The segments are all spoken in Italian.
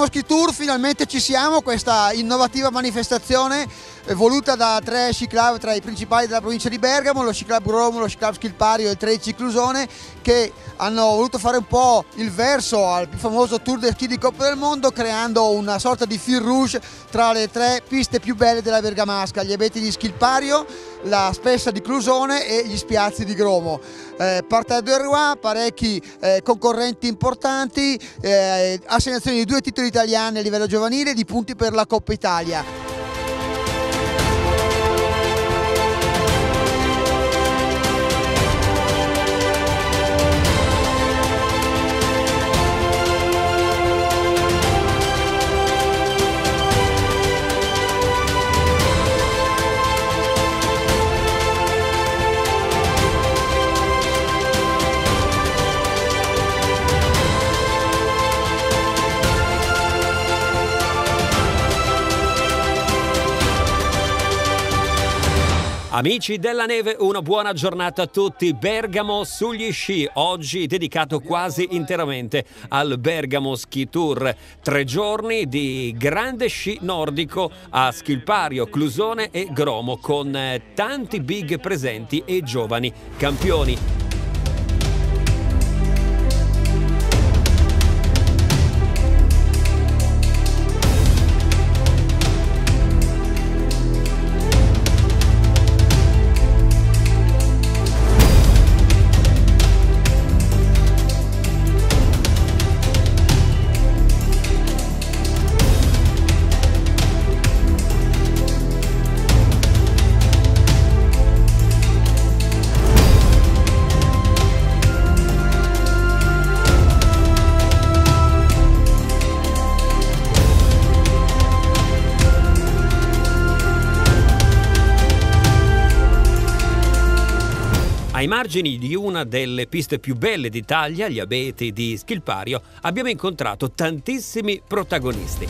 Bergamo Ski Tour, finalmente ci siamo, questa innovativa manifestazione voluta da 3 sci club tra i principali della provincia di Bergamo, lo Sci Club Gromo, lo Sci Club Schilpario e il 13 Clusone, che hanno voluto fare un po' il verso al più famoso Tour de Ski di Coppa del Mondo, creando una sorta di fil rouge tra le 3 piste più belle della Bergamasca, gli abeti di Schilpario, la Spessa di Clusone e gli Spiazzi di Gromo. Parterre de Roi, parecchi concorrenti importanti, assegnazioni di 2 titoli italiani a livello giovanile e di punti per la Coppa Italia. Amici della neve, una buona giornata a tutti. Bergamo sugli sci, oggi dedicato quasi interamente al Bergamo Ski Tour. 3 giorni di grande sci nordico a Schilpario, Clusone e Gromo, con tanti big presenti e giovani campioni. Ai margini di una delle piste più belle d'Italia, gli abeti di Schilpario, abbiamo incontrato tantissimi protagonisti.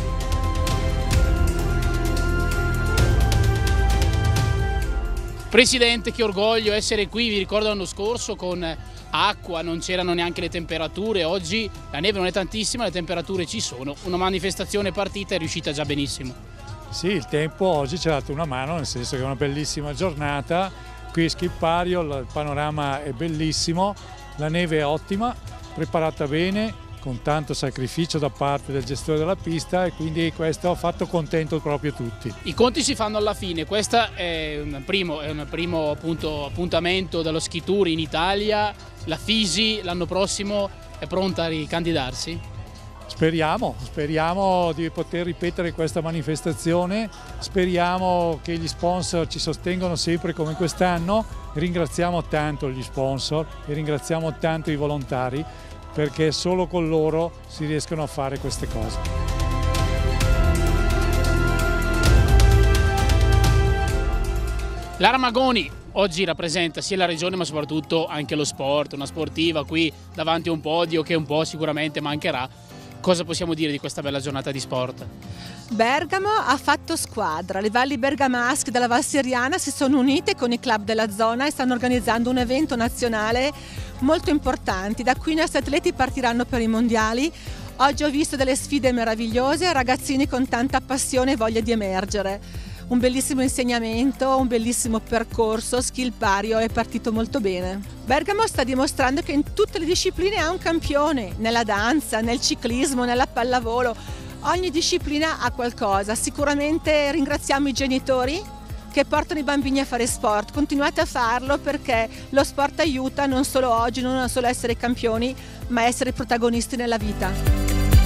Presidente, che orgoglio essere qui, vi ricordo l'anno scorso con acqua, non c'erano neanche le temperature, oggi la neve non è tantissima, le temperature ci sono, una manifestazione partita è riuscita già benissimo. Sì, il tempo oggi ci ha dato una mano, nel senso che è una bellissima giornata. Qui a Schilpario il panorama è bellissimo, la neve è ottima, preparata bene, con tanto sacrificio da parte del gestore della pista, e quindi questo ha fatto contento proprio tutti. I conti si fanno alla fine, questo è un primo appuntamento dello Ski Tour in Italia. La Fisi l'anno prossimo è pronta a ricandidarsi? Speriamo di poter ripetere questa manifestazione, speriamo che gli sponsor ci sostengano sempre come quest'anno. Ringraziamo tanto gli sponsor e ringraziamo tanto i volontari, perché solo con loro si riescono a fare queste cose. Lara Magoni oggi rappresenta sia la regione ma soprattutto anche lo sport, una sportiva qui davanti a un podio che un po' sicuramente mancherà. Cosa possiamo dire di questa bella giornata di sport? Bergamo ha fatto squadra, le valli bergamasche della Val Seriana si sono unite con i club della zona e stanno organizzando un evento nazionale molto importante. Da qui i nostri atleti partiranno per i mondiali. Oggi ho visto delle sfide meravigliose, ragazzini con tanta passione e voglia di emergere. Un bellissimo insegnamento, un bellissimo percorso, Schilpario è partito molto bene. Bergamo sta dimostrando che in tutte le discipline ha un campione, nella danza, nel ciclismo, nella pallavolo, ogni disciplina ha qualcosa. Sicuramente ringraziamo i genitori che portano i bambini a fare sport, continuate a farlo perché lo sport aiuta non solo oggi, non solo a essere campioni, ma a essere protagonisti nella vita.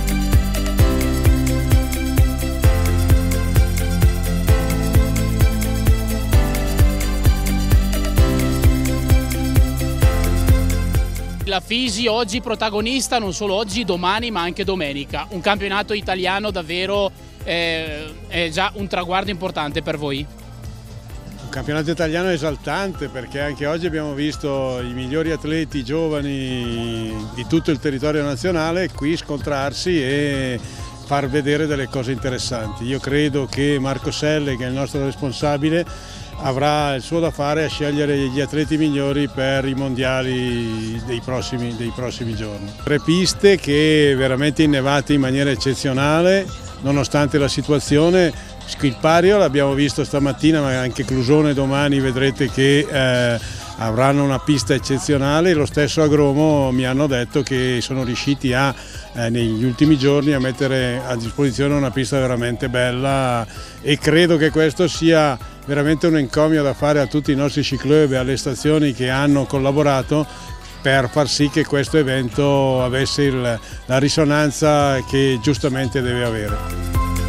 La Fisi oggi protagonista, non solo oggi, domani ma anche domenica. Un campionato italiano davvero è già un traguardo importante per voi. Un campionato italiano esaltante, perché anche oggi abbiamo visto i migliori atleti giovani di tutto il territorio nazionale qui scontrarsi e far vedere delle cose interessanti. Io credo che Marco Selle, che è il nostro responsabile, avrà il suo da fare a scegliere gli atleti migliori per i mondiali dei prossimi giorni. 3 piste che veramente innevate in maniera eccezionale, nonostante la situazione. Schilpario l'abbiamo visto stamattina, ma anche Clusone domani vedrete che avranno una pista eccezionale. Lo stesso Agromo mi hanno detto che sono riusciti negli ultimi giorni a mettere a disposizione una pista veramente bella, e credo che questo sia veramente un encomio da fare a tutti i nostri sci club e alle stazioni che hanno collaborato per far sì che questo evento avesse la risonanza che giustamente deve avere.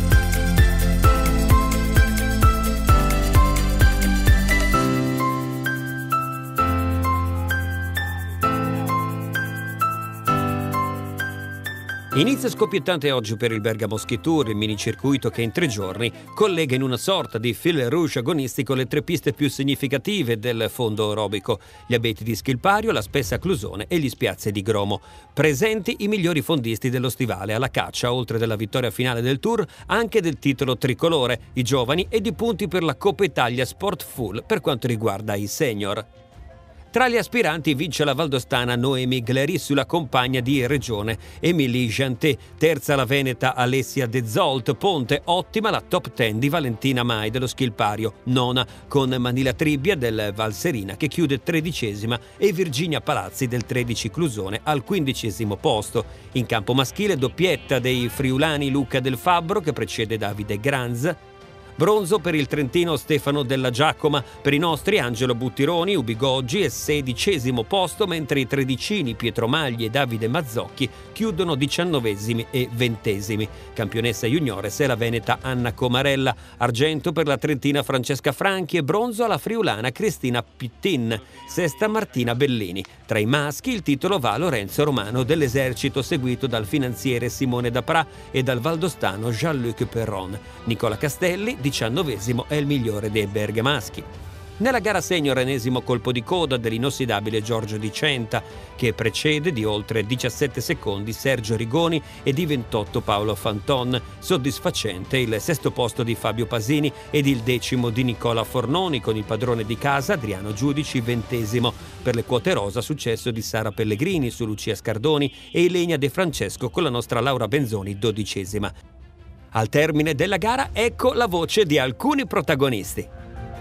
Inizia scoppiettante oggi per il Bergamo Ski Tour, il minicircuito che in 3 giorni collega in una sorta di fil rouge agonistico le 3 piste più significative del fondo orobico: gli abeti di Schilpario, la Spessa Clusone e gli spiazzi di Gromo. Presenti i migliori fondisti dello stivale, alla caccia, oltre della vittoria finale del Tour, anche del titolo tricolore, i giovani, e di punti per la Coppa Italia Sport Full per quanto riguarda i senior. Tra gli aspiranti vince la valdostana Noemi Gleri sulla compagna di regione Émilie Janté, terza la veneta Alessia De Zolt, ponte ottima la top 10 di Valentina Mai dello Schilpario, nona con Manila Tribbia del Valserina che chiude 13ª e Virginia Palazzi del 13 Clusone al 15° posto. In campo maschile doppietta dei friulani Luca Del Fabbro che precede Davide Granz. Bronzo per il trentino Stefano Della Giacoma, per i nostri Angelo Buttironi, Ubigoggi e 16° posto, mentre i tredicini Pietro Magli e Davide Mazzocchi chiudono 19º e 20º. Campionessa juniores è la veneta Anna Comarella, argento per la trentina Francesca Franchi e bronzo alla friulana Cristina Pittin, sesta Martina Bellini. Tra i maschi il titolo va a Lorenzo Romano dell'Esercito, seguito dal finanziere Simone Dapra e dal valdostano Jean-Luc Perron. Nicola Castelli, 19º, è il migliore dei bergamaschi. Nella gara senior, ennesimo colpo di coda dell'inossidabile Giorgio Di Centa, che precede di oltre 17 secondi Sergio Rigoni e di 28 Paolo Fanton. Soddisfacente il 6° posto di Fabio Pasini ed il 10° di Nicola Fornoni, con il padrone di casa Adriano Giudici 20º. Per le quote rosa successo di Sara Pellegrini su Lucia Scardoni e Ilenia De Francesco con la nostra Laura Benzoni 12ª. Al termine della gara ecco la voce di alcuni protagonisti.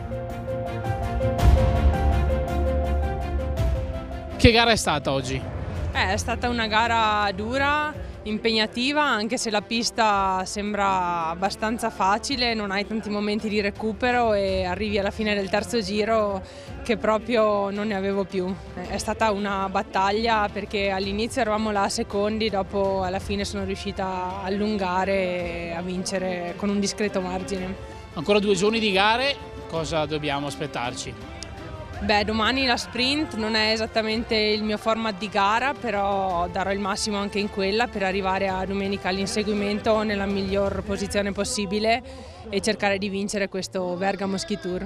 Che gara è stata oggi? È stata una gara dura, impegnativa, anche se la pista sembra abbastanza facile, non hai tanti momenti di recupero e arrivi alla fine del 3° giro che proprio non ne avevo più. È stata una battaglia perché all'inizio eravamo là a secondi, dopo alla fine sono riuscita a allungare e a vincere con un discreto margine. Ancora 2 giorni di gare, cosa dobbiamo aspettarci? Beh, domani la sprint non è esattamente il mio format di gara, però darò il massimo anche in quella per arrivare a domenica all'inseguimento nella miglior posizione possibile e cercare di vincere questo Bergamo Ski Tour.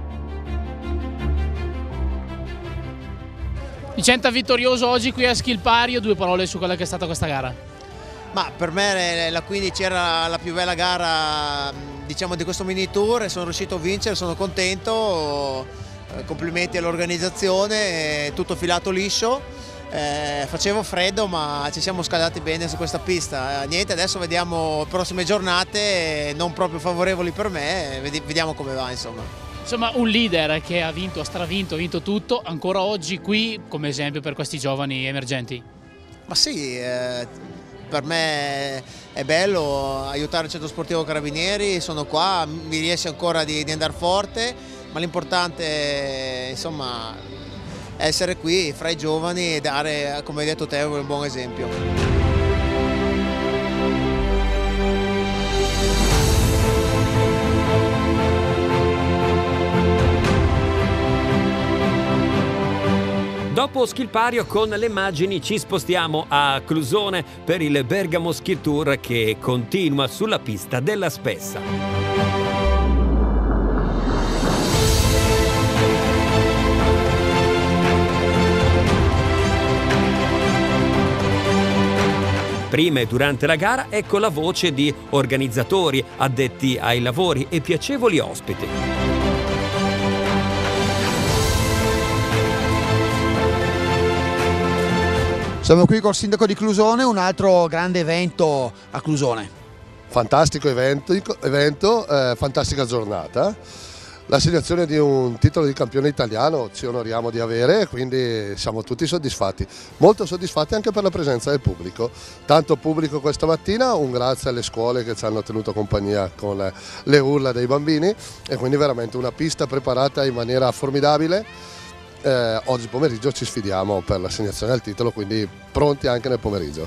Di Centa vittorioso oggi qui a Schilpario, 2 parole su quella che è stata questa gara. Ma per me la 15 era la più bella gara, diciamo, di questo mini tour e sono riuscito a vincere, sono contento. Complimenti all'organizzazione, tutto filato liscio, facevo freddo ma ci siamo scaldati bene su questa pista. Niente, adesso vediamo le prossime giornate non proprio favorevoli per me, vediamo come va insomma. Insomma, un leader che ha vinto, ha stravinto, ha vinto tutto, ancora oggi qui come esempio per questi giovani emergenti. Ma sì, per me è bello aiutare il centro sportivo Carabinieri, sono qua, mi riesce ancora di andare forte. Ma l'importante insomma è essere qui fra i giovani e dare, come hai detto te, un buon esempio. Dopo Schilpario con le immagini ci spostiamo a Clusone per il Bergamo Ski Tour che continua sulla pista della Spessa. Prima e durante la gara ecco la voce di organizzatori, addetti ai lavori e piacevoli ospiti. Siamo qui col sindaco di Clusone, un altro grande evento a Clusone. Fantastico evento, fantastica giornata. L'assegnazione di un titolo di campione italiano ci onoriamo di avere, quindi siamo tutti soddisfatti. Molto soddisfatti anche per la presenza del pubblico. Tanto pubblico questa mattina, un grazie alle scuole che ci hanno tenuto compagnia con le urla dei bambini e quindi veramente una pista preparata in maniera formidabile. Oggi pomeriggio ci sfidiamo per l'assegnazione del titolo, quindi pronti anche nel pomeriggio.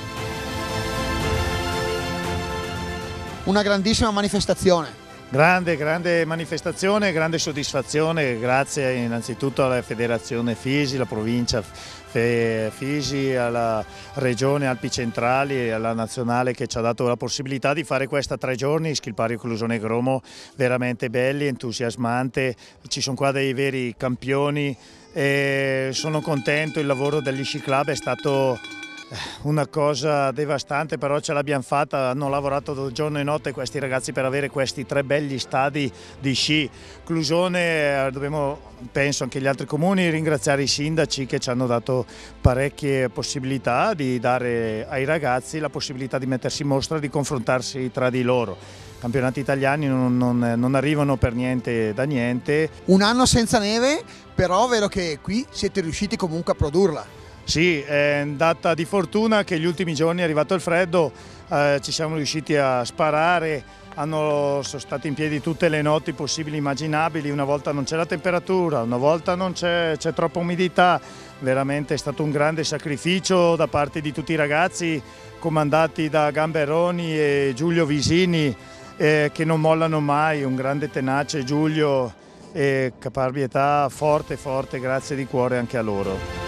Una grandissima manifestazione. Grande manifestazione, grande soddisfazione, grazie innanzitutto alla Federazione Fisi, alla provincia Fisi, alla Regione Alpi Centrali e alla Nazionale che ci ha dato la possibilità di fare questa 3 giorni, Schilpario Clusone Gromo, veramente belli, entusiasmante, ci sono qua dei veri campioni e sono contento, il lavoro degli sci club è stato una cosa devastante, però ce l'abbiamo fatta, hanno lavorato giorno e notte questi ragazzi per avere questi 3 belli stadi di sci. Clusone, dobbiamo, penso anche gli altri comuni, ringraziare i sindaci che ci hanno dato parecchie possibilità di dare ai ragazzi la possibilità di mettersi in mostra, di confrontarsi tra di loro. Campionati italiani non arrivano per niente da niente. Un anno senza neve, però è vero che qui siete riusciti comunque a produrla. Sì, è andata di fortuna che gli ultimi giorni è arrivato il freddo, ci siamo riusciti a sparare, sono state in piedi tutte le notti possibili e immaginabili, una volta non c'è la temperatura, una volta non c'è troppa umidità, veramente è stato un grande sacrificio da parte di tutti i ragazzi comandati da Gamberoni e Giulio Visini che non mollano mai, un grande tenace Giulio e caparbietà forte, grazie di cuore anche a loro.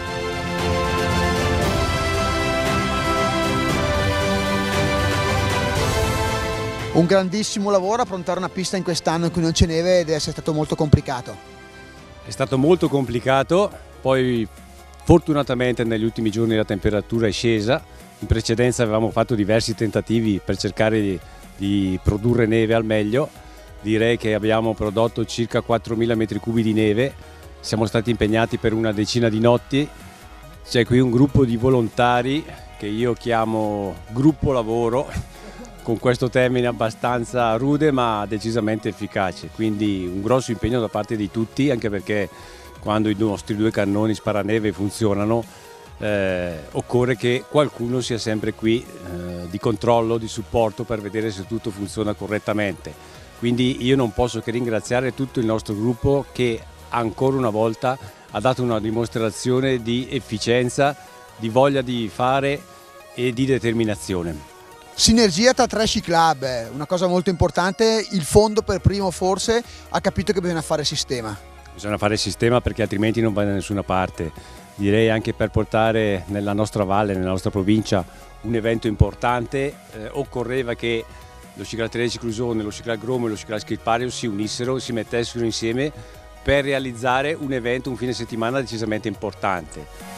Un grandissimo lavoro, affrontare una pista in quest'anno in cui non c'è neve deve essere stato molto complicato. È stato molto complicato, poi fortunatamente negli ultimi giorni la temperatura è scesa, in precedenza avevamo fatto diversi tentativi per cercare di produrre neve al meglio, direi che abbiamo prodotto circa 4.000 metri cubi di neve, siamo stati impegnati per una decina di notti, c'è qui un gruppo di volontari che io chiamo gruppo lavoro, con questo termine abbastanza rude ma decisamente efficace, quindi un grosso impegno da parte di tutti, anche perché quando i nostri 2 cannoni sparaneve funzionano occorre che qualcuno sia sempre qui di controllo, di supporto per vedere se tutto funziona correttamente. Quindi io non posso che ringraziare tutto il nostro gruppo che ancora una volta ha dato una dimostrazione di efficienza, di voglia di fare e di determinazione. Sinergia tra 3 sci club, una cosa molto importante, il fondo per primo forse ha capito che bisogna fare sistema. Bisogna fare sistema perché altrimenti non va da nessuna parte, direi anche per portare nella nostra valle, nella nostra provincia un evento importante, occorreva che lo Sci Club 13 Clusone, lo Sci Club Gromo e lo Sci Club Schilpario si unissero, si mettessero insieme per realizzare un evento, un fine settimana decisamente importante.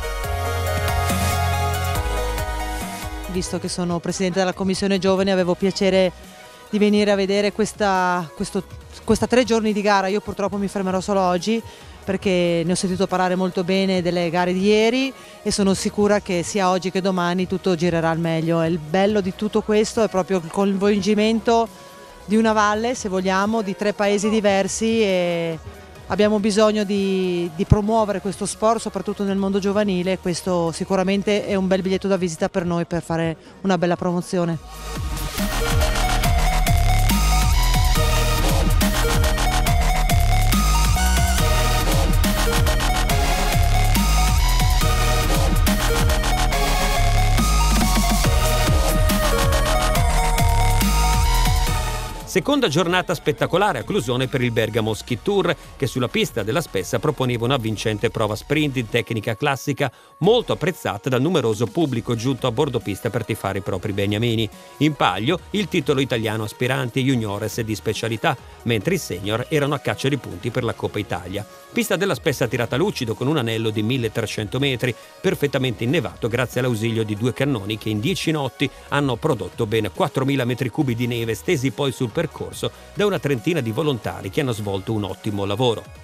Visto che sono presidente della commissione giovani avevo piacere di venire a vedere questa 3 giorni di gara. Io purtroppo mi fermerò solo oggi perché ne ho sentito parlare molto bene delle gare di ieri e sono sicura che sia oggi che domani tutto girerà al meglio. E il bello di tutto questo è proprio il coinvolgimento di una valle, se vogliamo, di 3 paesi diversi e abbiamo bisogno di promuovere questo sport soprattutto nel mondo giovanile e questo sicuramente è un bel biglietto da visita per noi per fare una bella promozione. Seconda giornata spettacolare a Clusone per il Bergamo Ski Tour, che sulla pista della Spessa proponeva una vincente prova sprint in tecnica classica molto apprezzata dal numeroso pubblico giunto a bordo pista per tifare i propri beniamini. In palio il titolo italiano aspiranti juniores e di specialità, mentre i senior erano a caccia di punti per la Coppa Italia. Pista della Spessa tirata lucido con un anello di 1300 metri, perfettamente innevato grazie all'ausilio di 2 cannoni che in 10 notti hanno prodotto ben 4.000 metri cubi di neve stesi poi sul percorso da una trentina di volontari che hanno svolto un ottimo lavoro.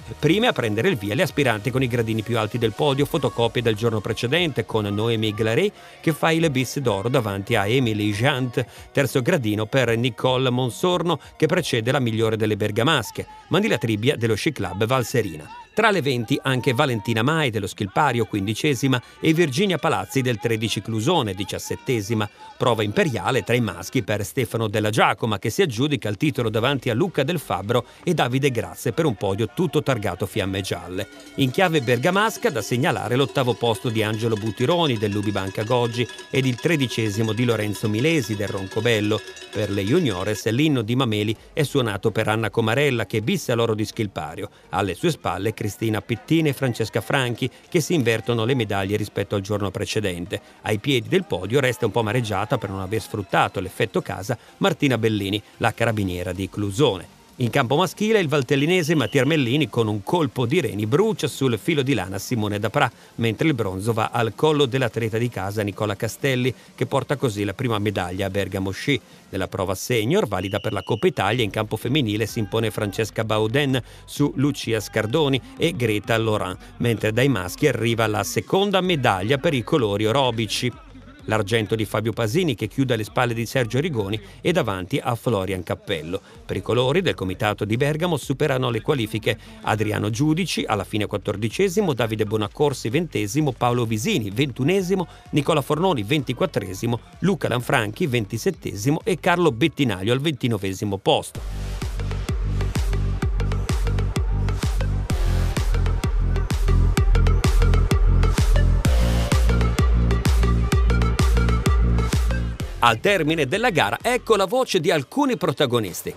Prime a prendere il via le aspiranti con i gradini più alti del podio, fotocopie del giorno precedente con Noémie Glaret che fa il bis d'oro davanti a Émilie Jant, terzo gradino per Nicole Monsorno che precede la migliore delle bergamasche, ma di Tribbia dello Sci Club Valserina. Tra le 20 anche Valentina Mai dello Schilpario, 15ª, e Virginia Palazzi del 13 Clusone, 17ª. Prova imperiale tra i maschi per Stefano Della Giacoma, che si aggiudica il titolo davanti a Luca Del Fabbro e Davide Grazie per un podio tutto targato fiamme gialle. In chiave bergamasca da segnalare l'8° posto di Angelo Buttironi dell'Ubi Banca Goggi ed il 13° di Lorenzo Milesi del Roncobello. Per le juniores l'inno di Mameli è suonato per Anna Comarella che bissa l'oro di Schilpario. Alle sue spalle Cristina Pittini e Francesca Franchi che si invertono le medaglie rispetto al giorno precedente. Ai piedi del podio resta un po' amareggiata per non aver sfruttato l'effetto casa Martina Bellini, la carabiniera di Clusone. In campo maschile il valtellinese Mattia Armellini con un colpo di reni brucia sul filo di lana Simone Dapra, mentre il bronzo va al collo dell'atleta di casa Nicola Castelli che porta così la prima medaglia a Bergamo Sci. Nella prova senior, valida per la Coppa Italia, in campo femminile si impone Francesca Bauden su Lucia Scardoni e Greta Laurent, mentre dai maschi arriva la seconda medaglia per i colori orobici. L'argento di Fabio Pasini che chiude alle spalle di Sergio Rigoni e davanti a Florian Cappello. Per i colori del comitato di Bergamo superano le qualifiche Adriano Giudici alla fine 14°, Davide Bonaccorsi 20°, Paolo Visini 21°, Nicola Fornoni 24°, Luca Lanfranchi 27° e Carlo Bettinaglio al 29° posto. Al termine della gara, ecco la voce di alcuni protagonisti.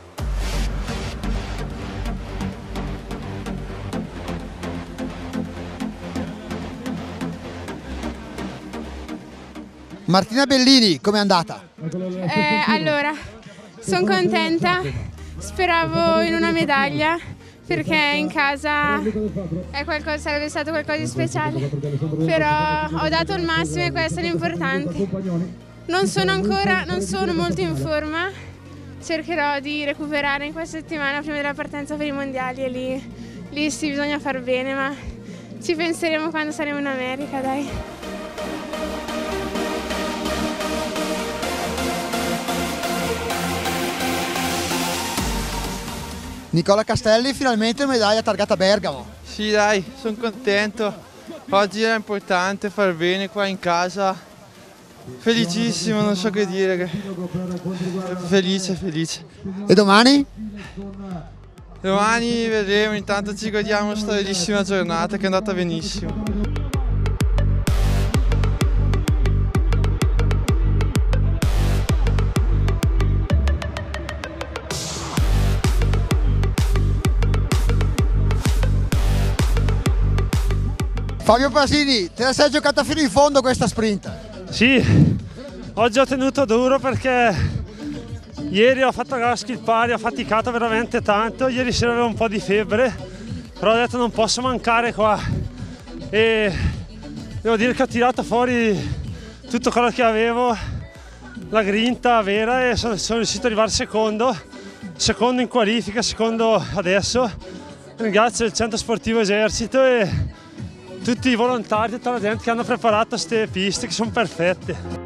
Martina Bellini, com'è andata? Allora, sono contenta, speravo in una medaglia perché in casa sarebbe stato qualcosa di speciale, però ho dato il massimo e questo è l'importante. Non sono molto in forma, cercherò di recuperare in questa settimana prima della partenza per i mondiali e lì sì bisogna far bene, ma ci penseremo quando saremo in America, dai. Nicola Castelli, finalmente medaglia targata a Bergamo. Sì dai, sono contento, oggi era importante far bene qua in casa. Felicissimo, non so che dire, felice. E domani? Domani vedremo, intanto ci godiamo questa bellissima giornata che è andata benissimo. Fabio Pasini, te la sei giocata fino in fondo questa sprint? Sì, oggi ho tenuto duro perché ieri ho fatto gara a Schilpario, ho faticato veramente tanto, ieri sera avevo un po' di febbre, però ho detto non posso mancare qua e devo dire che ho tirato fuori tutto quello che avevo, la grinta vera e sono riuscito ad arrivare secondo in qualifica, secondo adesso. Ringrazio il Centro Sportivo Esercito e tutti i volontari, tutta la gente che hanno preparato queste piste che sono perfette.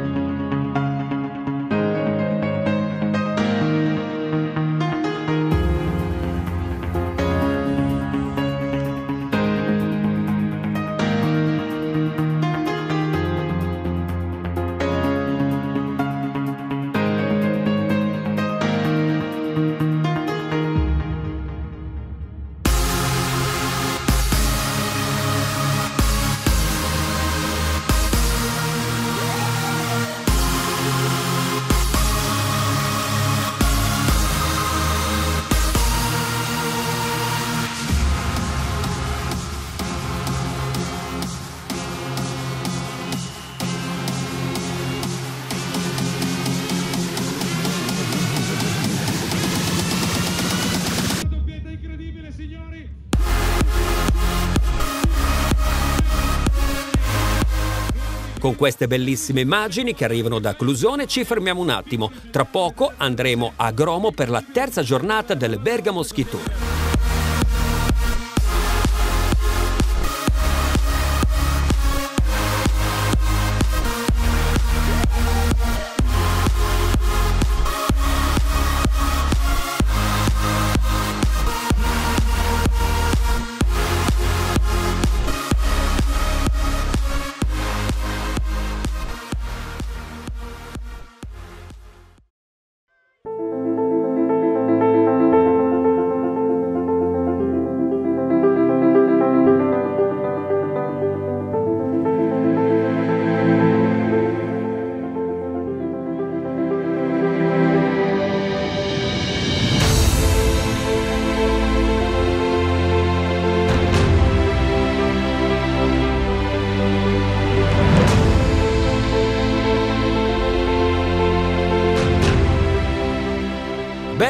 Con queste bellissime immagini che arrivano da Clusone ci fermiamo un attimo. Tra poco andremo a Gromo per la terza giornata del Bergamo Ski Tour.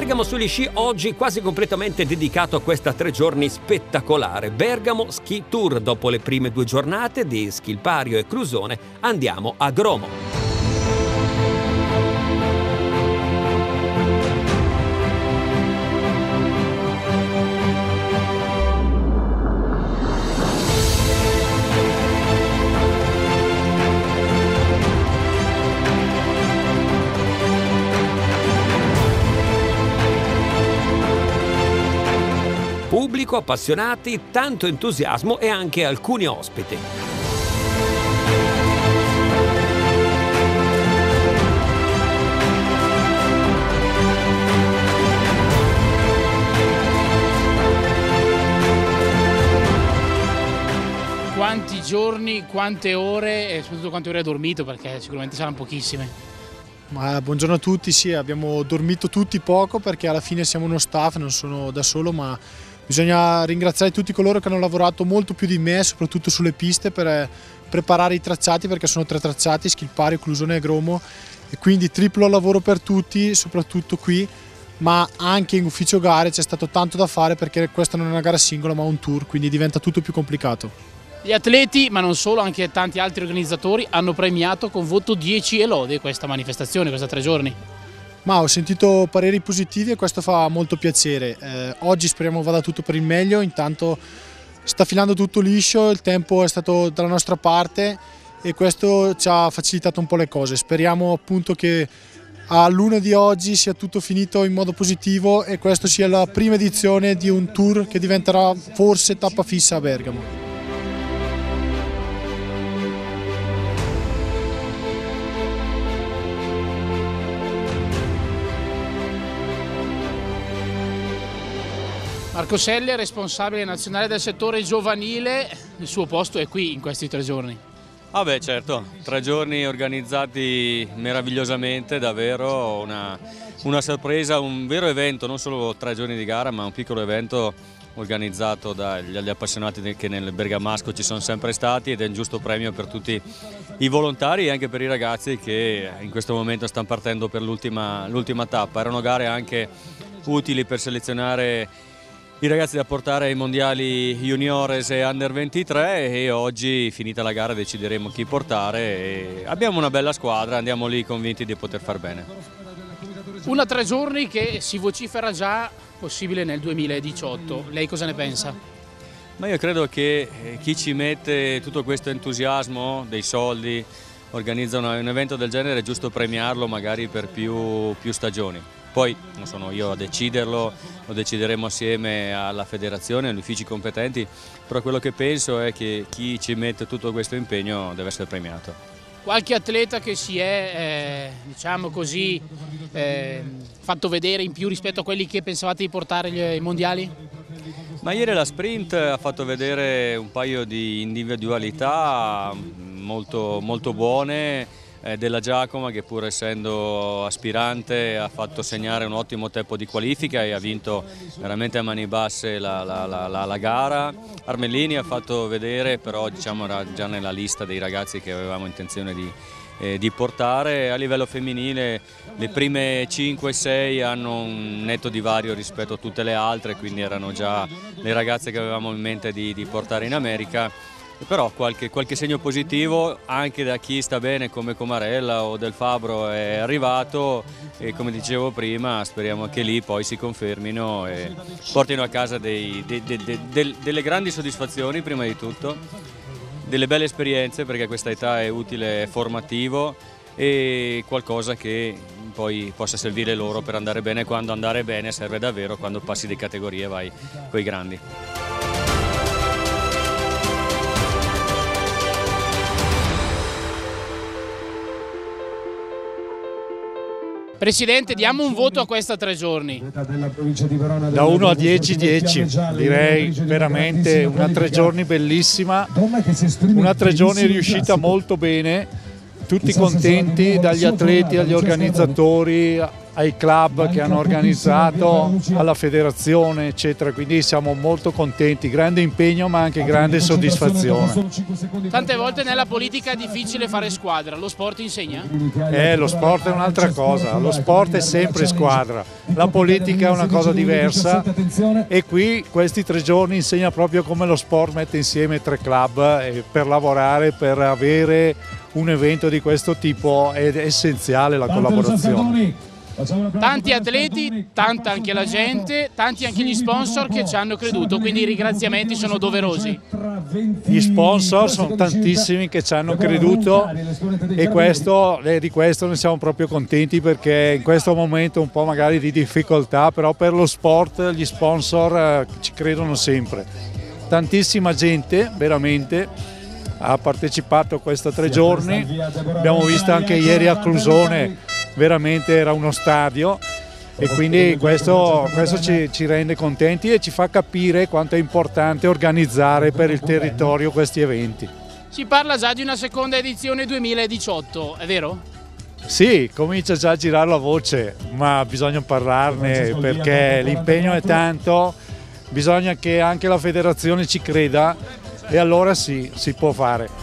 Bergamo sugli sci oggi quasi completamente dedicato a questa 3 giorni spettacolare. Bergamo Ski Tour. Dopo le prime 2 giornate di Schilpario e Clusone andiamo a Gromo. Pubblico, appassionati, tanto entusiasmo e anche alcuni ospiti. Quanti giorni, quante ore e soprattutto quante ore hai dormito, perché sicuramente saranno pochissime. Buongiorno a tutti, sì, abbiamo dormito tutti poco perché alla fine siamo uno staff, non sono da solo, ma bisogna ringraziare tutti coloro che hanno lavorato molto più di me, soprattutto sulle piste, per preparare i tracciati, perché sono 3 tracciati, Schilpario, Clusone e Gromo, e quindi triplo lavoro per tutti, soprattutto qui, ma anche in ufficio gare c'è stato tanto da fare perché questa non è una gara singola ma un tour, quindi diventa tutto più complicato. Gli atleti, ma non solo, anche tanti altri organizzatori hanno premiato con voto 10 e lode questa manifestazione, questa 3 giorni. Ma ho sentito pareri positivi e questo fa molto piacere. Oggi speriamo vada tutto per il meglio, intanto sta filando tutto liscio, il tempo è stato dalla nostra parte e questo ci ha facilitato un po' le cose. Speriamo appunto che all'1 di oggi sia tutto finito in modo positivo e questo sia la prima edizione di un tour che diventerà forse tappa fissa a Bergamo. Marco Selle, responsabile nazionale del settore giovanile, il suo posto è qui in questi 3 giorni. Ah beh, certo, 3 giorni organizzati meravigliosamente, davvero una sorpresa, un vero evento, non solo 3 giorni di gara ma un piccolo evento organizzato dagli appassionati che nel bergamasco ci sono sempre stati ed è un giusto premio per tutti i volontari e anche per i ragazzi che in questo momento stanno partendo per l'ultima tappa. Erano gare anche utili per selezionare i ragazzi da portare ai mondiali juniores e under 23 e oggi finita la gara decideremo chi portare e abbiamo una bella squadra, andiamo lì convinti di poter far bene. Una 3 giorni che si vocifera già possibile nel 2018, lei cosa ne pensa? Ma io credo che chi ci mette tutto questo entusiasmo dei soldi, organizza un evento del genere, è giusto premiarlo magari per più stagioni. Poi non sono io a deciderlo, lo decideremo assieme alla federazione, agli uffici competenti, però quello che penso è che chi ci mette tutto questo impegno deve essere premiato. Qualche atleta che si è, diciamo così, fatto vedere in più rispetto a quelli che pensavate di portare ai mondiali? Ma ieri la sprint ha fatto vedere un paio di individualità molto buone, della Giacoma che pur essendo aspirante ha fatto segnare un ottimo tempo di qualifica e ha vinto veramente a mani basse la gara. Armellini ha fatto vedere, però diciamo era già nella lista dei ragazzi che avevamo intenzione di portare. A livello femminile le prime 5-6 hanno un netto divario rispetto a tutte le altre, quindi erano già le ragazze che avevamo in mente di portare in America. Però qualche segno positivo anche da chi sta bene come Comarella o Del Fabbro è arrivato e come dicevo prima speriamo che lì poi si confermino e portino a casa delle grandi soddisfazioni prima di tutto, delle belle esperienze perché a questa età è utile, è formativo e qualcosa che poi possa servire loro per andare bene quando andare bene serve davvero, quando passi di categorie vai coi grandi. Presidente, diamo un voto a questa 3 giorni. Da 1 a 10, 10. Direi veramente una 3 giorni bellissima, una 3 giorni riuscita molto bene, tutti contenti, dagli atleti agli organizzatori, ai club che hanno organizzato, alla federazione eccetera, quindi siamo molto contenti, grande impegno ma anche grande soddisfazione. Tante volte nella politica è difficile fare squadra, lo sport insegna? Lo sport è un'altra cosa, lo sport è sempre squadra, la politica è una cosa diversa e qui questi 3 giorni insegna proprio come lo sport mette insieme 3 club per lavorare, per avere un evento di questo tipo è essenziale la collaborazione. Tanti atleti, tanta anche la gente, tanti anche gli sponsor che ci hanno creduto, quindi i ringraziamenti sono doverosi. Gli sponsor sono tantissimi che ci hanno creduto e di questo ne siamo proprio contenti, perché in questo momento un po' magari di difficoltà, però per lo sport gli sponsor ci credono sempre. Tantissima gente veramente ha partecipato a questi 3 giorni, abbiamo visto anche ieri a Clusone, veramente era uno stadio e quindi questo ci rende contenti e ci fa capire quanto è importante organizzare per il territorio questi eventi. Si parla già di una seconda edizione 2018, è vero? Sì, comincia già a girare la voce, ma bisogna parlarne perché l'impegno è tanto, bisogna che anche la federazione ci creda e allora sì, si può fare.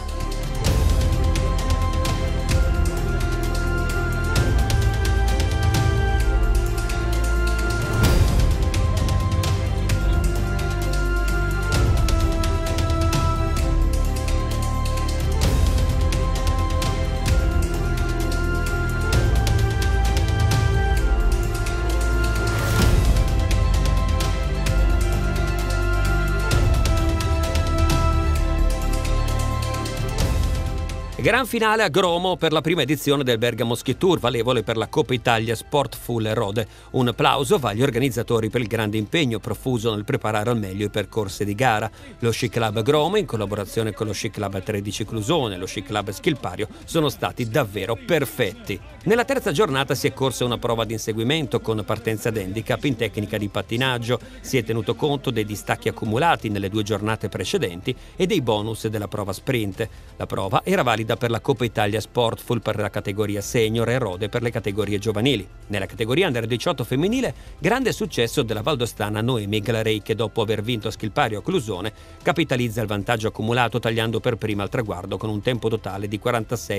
Gran finale a Gromo per la prima edizione del Bergamo Ski Tour, valevole per la Coppa Italia Sportful Rode. Un applauso va agli organizzatori per il grande impegno profuso nel preparare al meglio i percorsi di gara. Lo Sci Club Gromo, in collaborazione con lo Sci Club 13 Clusone e lo Sci Club Schilpario, sono stati davvero perfetti. Nella terza giornata si è corsa una prova di inseguimento con partenza ad handicap in tecnica di pattinaggio. Si è tenuto conto dei distacchi accumulati nelle 2 giornate precedenti e dei bonus della prova sprint. La prova era valida per la Coppa Italia Sportful per la categoria senior e Rode per le categorie giovanili. Nella categoria Under 18 femminile, grande successo della valdostana Noemi Glarey, che dopo aver vinto a Schilpario a Clusone capitalizza il vantaggio accumulato tagliando per prima al traguardo con un tempo totale di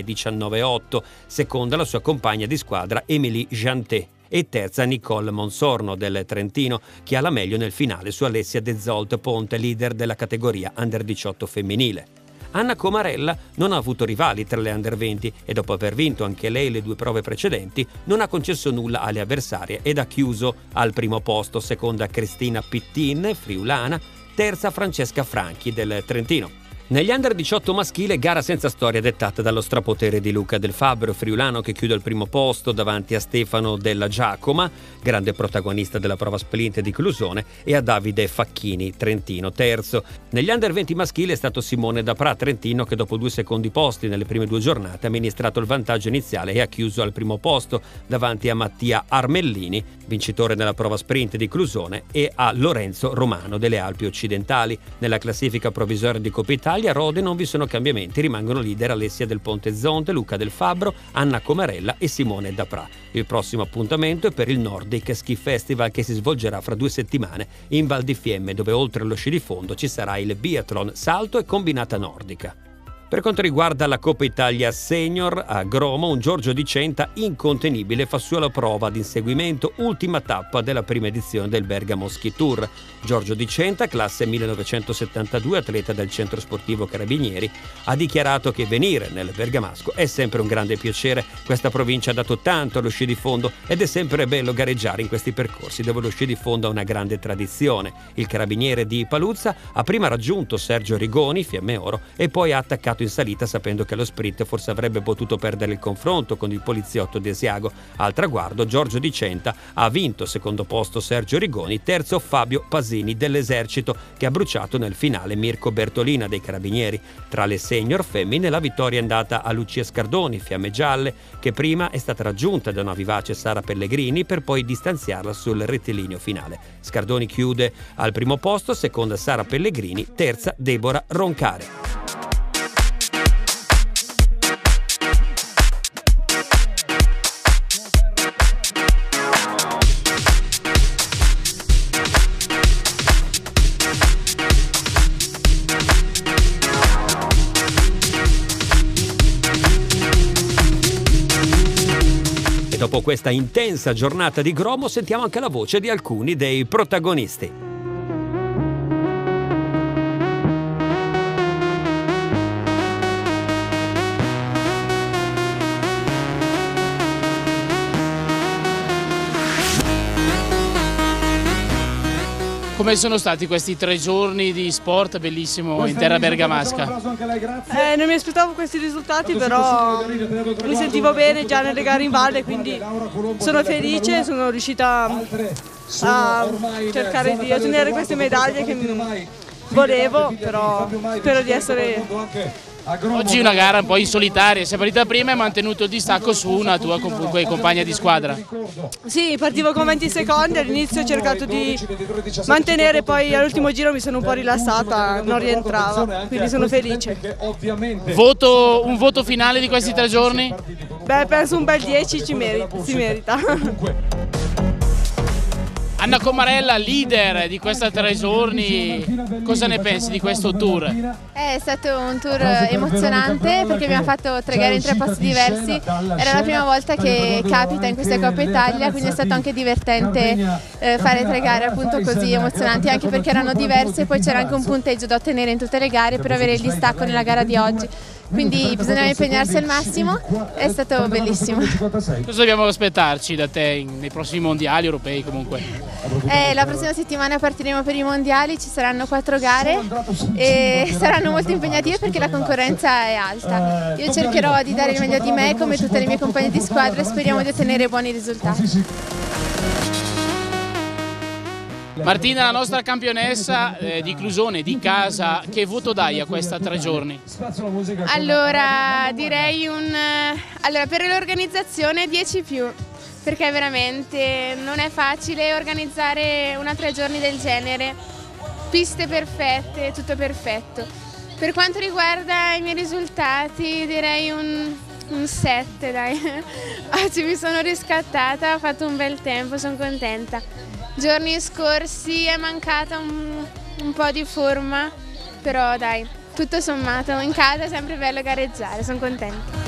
46,19,8, seconda la sua compagna di squadra Émilie Jantet e terza Nicole Monsorno del Trentino, che ha la meglio nel finale su Alessia De Zolt Ponte, leader della categoria Under 18 femminile. Anna Comarella non ha avuto rivali tra le Under 20 e dopo aver vinto anche lei le 2 prove precedenti non ha concesso nulla alle avversarie ed ha chiuso al primo posto, seconda Cristina Pittin, friulana, terza Francesca Franchi del Trentino. Negli Under 18 maschile, gara senza storia dettata dallo strapotere di Luca Del Fabbro, friulano, che chiude al primo posto davanti a Stefano Della Giacoma, grande protagonista della prova sprint di Clusone, e a Davide Facchini, trentino, terzo. Negli Under 20 maschile è stato Simone Dapra, trentino, che dopo 2 secondi posti nelle prime 2 giornate ha amministrato il vantaggio iniziale e ha chiuso al primo posto davanti a Mattia Armellini, vincitore nella prova sprint di Clusone, e a Lorenzo Romano delle Alpi Occidentali. Nella classifica provvisoria di Coppa Italia a Rode non vi sono cambiamenti, rimangono leader Alessia Del Ponte Zonte, Luca Del Fabbro, Anna Comarella e Simone Dapra. Il prossimo appuntamento è per il Nordic Ski Festival, che si svolgerà fra 2 settimane in Val di Fiemme, dove oltre allo sci di fondo ci sarà il biathlon, salto e combinata nordica. Per quanto riguarda la Coppa Italia Senior a Gromo, un Giorgio Di Centa incontenibile fa sua la prova di inseguimento, ultima tappa della prima edizione del Bergamo Ski Tour. Giorgio Di Centa, classe 1972, atleta del Centro Sportivo Carabinieri, ha dichiarato che venire nel Bergamasco è sempre un grande piacere. Questa provincia ha dato tanto allo sci di fondo ed è sempre bello gareggiare in questi percorsi dove lo sci di fondo ha una grande tradizione. Il carabiniere di Paluzza ha prima raggiunto Sergio Rigoni, Fiamme Oro, e poi ha attaccato in salita sapendo che allo sprint forse avrebbe potuto perdere il confronto con il poliziotto di Asiago. Al traguardo Giorgio Di Centa ha vinto, secondo posto Sergio Rigoni, terzo Fabio Pasini dell'Esercito, che ha bruciato nel finale Mirko Bertolina dei Carabinieri. Tra le senior femmine la vittoria è andata a Lucia Scardoni, Fiamme Gialle, che prima è stata raggiunta da una vivace Sara Pellegrini per poi distanziarla sul rettilineo finale. Scardoni chiude al primo posto, seconda Sara Pellegrini, terza Deborah Roncare. dopo questa intensa giornata di Gromo sentiamo anche la voce di alcuni dei protagonisti. Come sono stati questi 3 giorni di sport bellissimo in terra bergamasca? Non mi aspettavo questi risultati, però mi sentivo bene già nelle gare in valle, quindi sono felice, sono riuscita a cercare di ottenere queste medaglie che volevo, però spero di essere... Oggi una gara un po' in solitaria, sei partita prima e hai mantenuto il distacco su una tua compagna di squadra. Sì, partivo con 20 secondi, all'inizio ho cercato di mantenere, poi all'ultimo giro mi sono un po' rilassata, non rientrava, quindi sono felice. Un voto finale di questi 3 giorni? Beh, penso un bel 10 si merita. Anna Comarella, leader di questi 3 giorni, cosa ne pensi di questo tour? È stato un tour emozionante perché abbiamo fatto 3 gare in 3 posti diversi, era la prima volta che capita in queste Coppe Italia, quindi è stato anche divertente fare 3 gare appunto così emozionanti, anche perché erano diverse e poi c'era anche un punteggio da ottenere in tutte le gare per avere il distacco nella gara di oggi. Quindi bisognava impegnarsi al massimo, è stato bellissimo. Cosa dobbiamo aspettarci da te nei prossimi mondiali europei comunque? La prossima settimana partiremo per i mondiali, ci saranno 4 gare e saranno molto impegnative perché la concorrenza è alta. Io cercherò di dare il meglio di me come tutte le mie compagne di squadra e speriamo di ottenere buoni risultati. Martina, la nostra campionessa di Clusone, di casa, che voto dai a questa 3 giorni? Allora, direi per l'organizzazione 10+, perché veramente non è facile organizzare una 3 giorni del genere, piste perfette, tutto perfetto. Per quanto riguarda i miei risultati direi un 7, dai. Oggi mi sono riscattata, ho fatto un bel tempo, sono contenta. Giorni scorsi è mancata un po' di forma, però dai, tutto sommato, in casa è sempre bello gareggiare, sono contenta.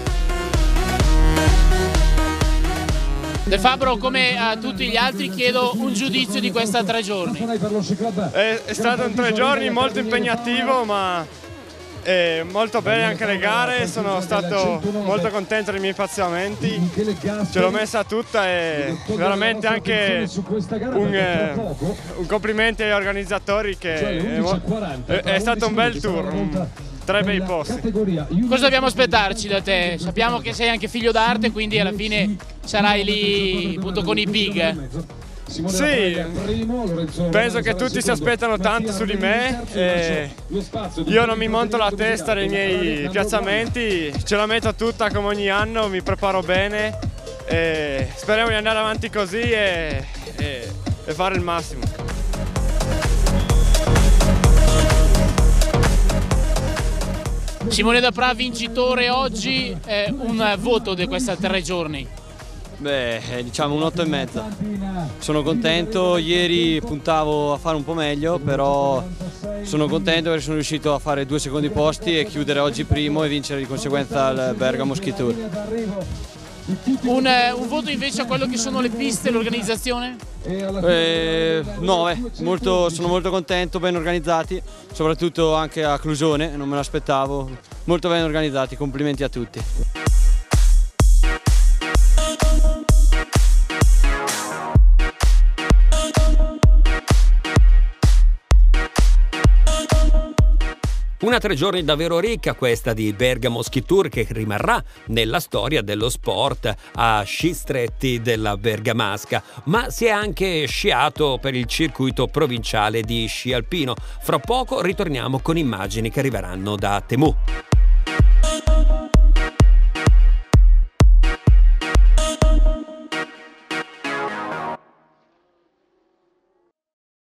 Del Fabbro, come a tutti gli altri, chiedo un giudizio di questa 3 giorni. È stato un 3 giorni molto impegnativo, ma molto bene anche le gare, sono stato molto contento dei miei piazzamenti, ce l'ho messa tutta e veramente anche un complimento agli organizzatori che è stato un bel tour, 3 bei posti. Cosa dobbiamo aspettarci da te? Sappiamo che sei anche figlio d'arte, quindi alla fine sarai lì appunto con i big. Sì, penso che tutti si aspettano tanto su di me e io non mi monto la testa nei miei piazzamenti, ce la metto tutta come ogni anno, mi preparo bene e speriamo di andare avanti così e fare il massimo. Simone Dapra, vincitore oggi, un voto di questi 3 giorni? Beh, diciamo un 8,5. Sono contento, ieri puntavo a fare un po' meglio, però sono contento perché sono riuscito a fare 2 secondi posti e chiudere oggi primo e vincere di conseguenza il Bergamo Ski Tour. Un voto invece a quello che sono le piste, l'organizzazione? 9, sono molto contento, ben organizzati, soprattutto anche a Clusone, non me l'aspettavo, molto ben organizzati, complimenti a tutti. Una 3 giorni davvero ricca questa di Bergamo Ski Tour, che rimarrà nella storia dello sport a sci stretti della Bergamasca, ma si è anche sciato per il circuito provinciale di sci alpino. Fra poco ritorniamo con immagini che arriveranno da Temu.